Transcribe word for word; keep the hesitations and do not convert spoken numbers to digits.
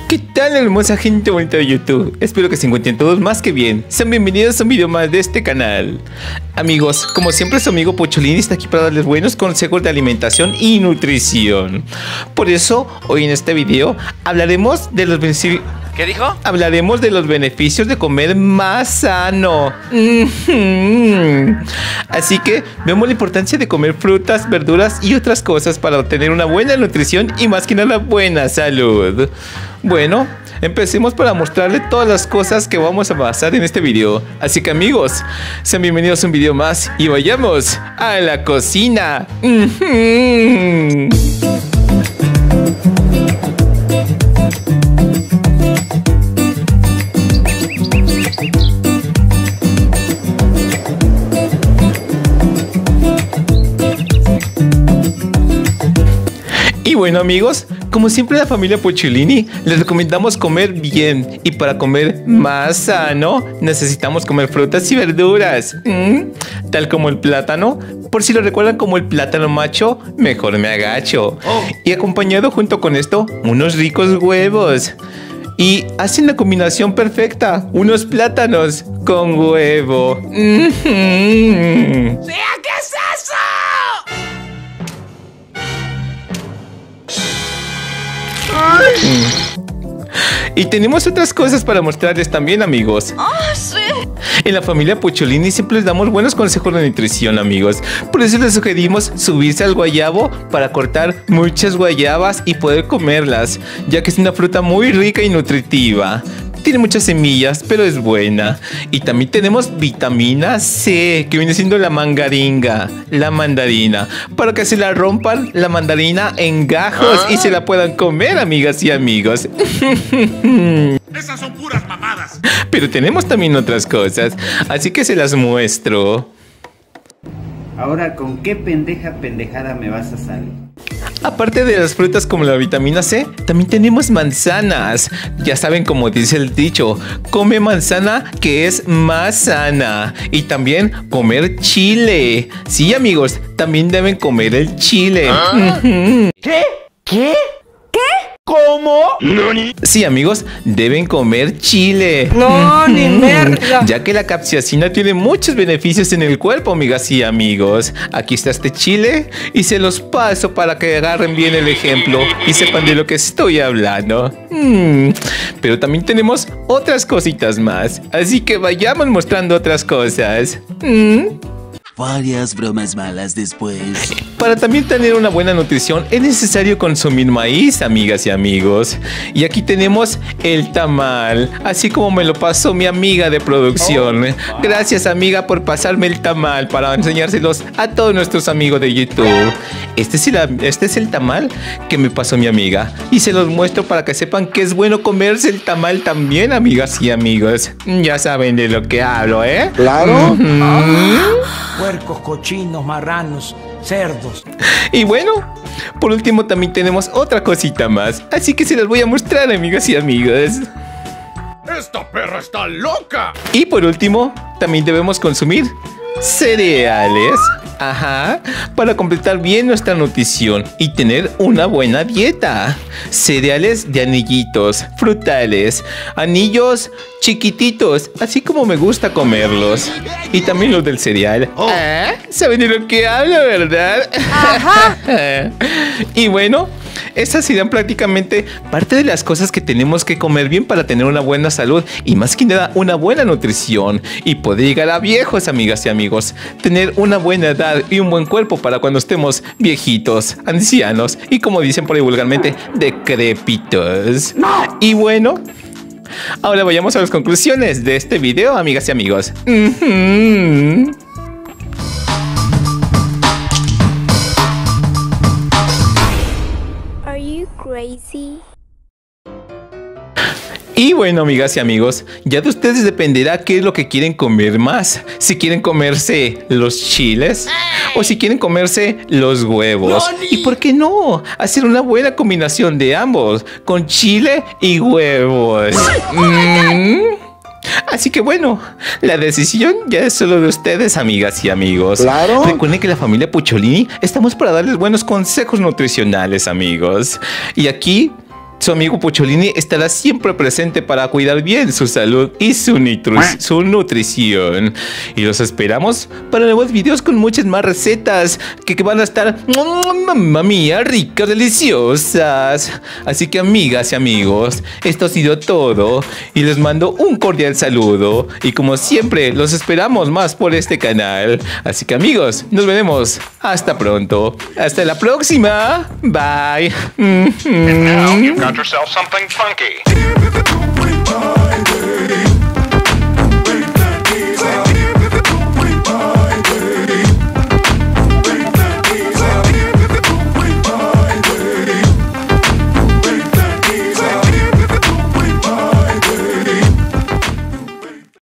¿Qué tal, hermosa gente bonita de YouTube? Espero que se encuentren todos más que bien. Sean bienvenidos a un video más de este canal. Amigos, como siempre su amigo Pocholini está aquí para darles buenos consejos de alimentación y nutrición. Por eso, hoy en este video hablaremos de los beneficios... ¿Qué dijo? Hablaremos de los beneficios de comer más sano. Mm-hmm. Así que vemos la importancia de comer frutas, verduras y otras cosas para obtener una buena nutrición y más que nada buena salud. Bueno, empecemos para mostrarle todas las cosas que vamos a basar en este video. Así que amigos, sean bienvenidos a un video más y vayamos a la cocina. Mm-hmm. Y bueno amigos, como siempre la familia Pocholini les recomendamos comer bien. Y para comer más sano necesitamos comer frutas y verduras, ¿Mm? tal como el plátano. Por si lo recuerdan como el plátano macho, mejor me agacho. Oh. Y acompañado junto con esto, unos ricos huevos. Y hacen la combinación perfecta, unos plátanos con huevo. Mm-hmm. ¿Sí? ¿Qué es eso? Y tenemos otras cosas para mostrarles también, amigos. ¡Ah, oh, sí! En la familia Pocholini siempre les damos buenos consejos de nutrición, amigos. Por eso les sugerimos subirse al guayabo para cortar muchas guayabas y poder comerlas, ya que es una fruta muy rica y nutritiva. Tiene muchas semillas, pero es buena. Y también tenemos vitamina C, que viene siendo la mangaringa, la mandarina, para que se la rompan la mandarina en gajos ¿Ah? y se la puedan comer, amigas y amigos. Esas son puras mamadas. Pero tenemos también otras cosas, así que se las muestro. Ahora, ¿con qué pendeja pendejada me vas a salir? Aparte de las frutas como la vitamina C, también tenemos manzanas. Ya saben, como dice el dicho, come manzana que es más sana. Y también comer chile. Sí, amigos, también deben comer el chile. ¿Ah? ¿Qué? ¿Qué? ¿Qué? ¿Cómo? ¿Nani? Sí, amigos, deben comer chile. No, ni merda. Ya que la capsaicina tiene muchos beneficios en el cuerpo, amigas y amigos. Aquí está este chile y se los paso para que agarren bien el ejemplo y sepan de lo que estoy hablando. Mm. Pero también tenemos otras cositas más, así que vayamos mostrando otras cosas. Mm. Varias bromas malas después. Para también tener una buena nutrición es necesario consumir maíz, amigas y amigos. Y aquí tenemos el tamal, así como me lo pasó mi amiga de producción. Oh. Gracias, amiga, por pasarme el tamal para enseñárselos a todos nuestros amigos de YouTube. Este es, el, este es el tamal que me pasó mi amiga. Y se los muestro para que sepan que es bueno comerse el tamal también, amigas y amigos. Ya saben de lo que hablo, ¿eh? Claro. Mm-hmm. Puercos, cochinos, marranos, cerdos. Y bueno, por último también tenemos otra cosita más, así que se las voy a mostrar, amigas y amigos. ¡Esta perra está loca! Y por último, también debemos consumir cereales. Ajá, para completar bien nuestra nutrición y tener una buena dieta. Cereales de anillitos, frutales, anillos chiquititos, así como me gusta comerlos. Y también los del cereal. Oh. ¿Ah? ¿Saben de lo que hablo, verdad? Ajá. Y bueno, estas serían prácticamente parte de las cosas que tenemos que comer bien para tener una buena salud y más que nada una buena nutrición y poder llegar a viejos, amigas y amigos, tener una buena edad y un buen cuerpo para cuando estemos viejitos, ancianos y, como dicen por ahí vulgarmente, decrépitos. Y bueno, ahora vayamos a las conclusiones de este video, amigas y amigos. Mm-hmm. Are you crazy? Y bueno, amigas y amigos, ya de ustedes dependerá qué es lo que quieren comer más. Si quieren comerse los chiles o si quieren comerse los huevos. ¿Y por qué no? Hacer una buena combinación de ambos, con chile y huevos. Mm. Así que bueno, la decisión ya es solo de ustedes, amigas y amigos. Claro. Recuerden que la familia Pocholini estamos para darles buenos consejos nutricionales, amigos. Y aquí su amigo Pucholini estará siempre presente para cuidar bien su salud y su, nutri- su nutrición. Y los esperamos para nuevos videos con muchas más recetas que, que van a estar, mamma mía, ricas, deliciosas. Así que amigas y amigos, esto ha sido todo y les mando un cordial saludo. Y como siempre, los esperamos más por este canal. Así que amigos, nos veremos. Hasta pronto. Hasta la próxima. Bye. Now you've got yourself something funky.